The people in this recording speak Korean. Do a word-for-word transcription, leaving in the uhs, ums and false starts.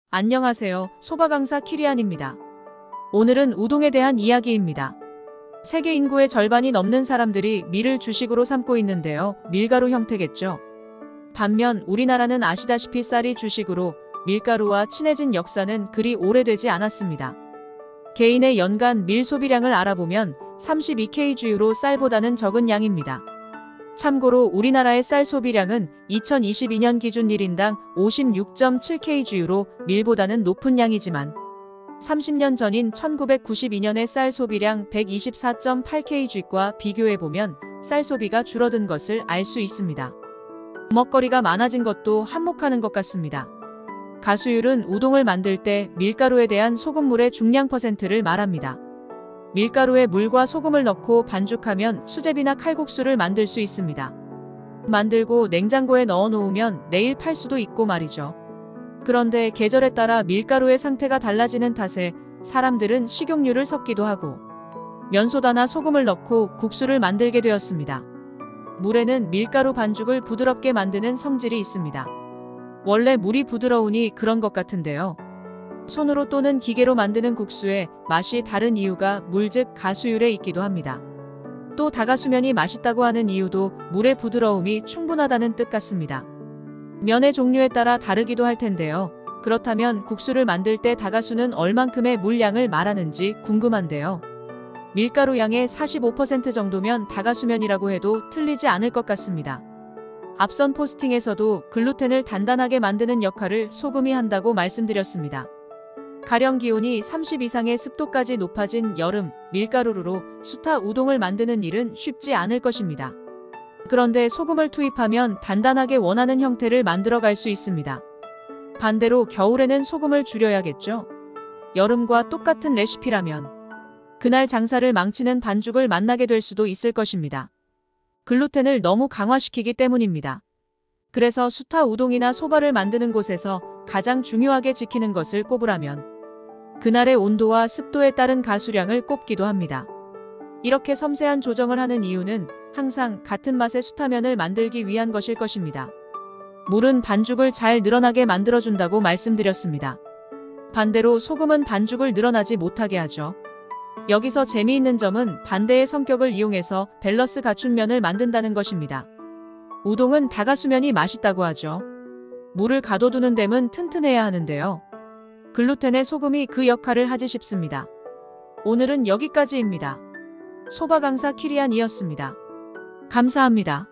안녕하세요. 소바강사 키리안입니다. 오늘은 우동에 대한 이야기입니다. 세계 인구의 절반이 넘는 사람들이 밀을 주식으로 삼고 있는데요. 밀가루 형태겠죠. 반면 우리나라는 아시다시피 쌀이 주식으로 밀가루와 친해진 역사는 그리 오래되지 않았습니다. 개인의 연간 밀 소비량을 알아보면 삼십이 킬로그램주로 쌀보다는 적은 양입니다. 참고로 우리나라의 쌀 소비량은 이천이십이 년 기준 일 인당 오십육 점 칠 킬로그램주로 밀보다는 높은 양이지만 삼십 년 전인 천구백구십이 년의 쌀 소비량 백이십사 점 팔 킬로그램주과 비교해보면 쌀 소비가 줄어든 것을 알 수 있습니다. 먹거리가 많아진 것도 한몫하는 것 같습니다. 가수율은 우동을 만들 때 밀가루에 대한 소금물의 중량 퍼센트를 말합니다. 밀가루에 물과 소금을 넣고 반죽하면 수제비나 칼국수를 만들 수 있습니다. 만들고 냉장고에 넣어 놓으면 내일 팔 수도 있고 말이죠. 그런데 계절에 따라 밀가루의 상태가 달라지는 탓에 사람들은 식용유를 섞기도 하고 면소다나 소금을 넣고 국수를 만들게 되었습니다. 물에는 밀가루 반죽을 부드럽게 만드는 성질이 있습니다. 원래 물이 부드러우니 그런 것 같은데요. 손으로 또는 기계로 만드는 국수의 맛이 다른 이유가 물 즉 가수율에 있기도 합니다. 또 다가수면이 맛있다고 하는 이유도 물의 부드러움이 충분하다는 뜻 같습니다. 면의 종류에 따라 다르기도 할 텐데요. 그렇다면 국수를 만들 때 다가수는 얼만큼의 물량을 말하는지 궁금한데요. 밀가루 양의 사십오 퍼센트 정도면 다가수면이라고 해도 틀리지 않을 것 같습니다. 앞선 포스팅에서도 글루텐을 단단하게 만드는 역할을 소금이 한다고 말씀드렸습니다. 가령 기온이 삼십 이상의 습도까지 높아진 여름, 밀가루로 수타 우동을 만드는 일은 쉽지 않을 것입니다. 그런데 소금을 투입하면 단단하게 원하는 형태를 만들어갈 수 있습니다. 반대로 겨울에는 소금을 줄여야겠죠. 여름과 똑같은 레시피라면 그날 장사를 망치는 반죽을 만나게 될 수도 있을 것입니다. 글루텐을 너무 강화시키기 때문입니다. 그래서 수타 우동이나 소바를 만드는 곳에서 가장 중요하게 지키는 것을 꼽으라면 그날의 온도와 습도에 따른 가수량을 꼽기도 합니다. 이렇게 섬세한 조정을 하는 이유는 항상 같은 맛의 수타면을 만들기 위한 것일 것입니다. 물은 반죽을 잘 늘어나게 만들어준다고 말씀드렸습니다. 반대로 소금은 반죽을 늘어나지 못하게 하죠. 여기서 재미있는 점은 반대의 성격을 이용해서 밸런스 갖춘 면을 만든다는 것입니다. 우동은 다가수면이 맛있다고 하죠. 물을 가둬두는 댐은 튼튼해야 하는데요. 글루텐의 소금이 그 역할을 하지 싶습니다. 오늘은 여기까지입니다. 소바강사 키리안이었습니다. 감사합니다.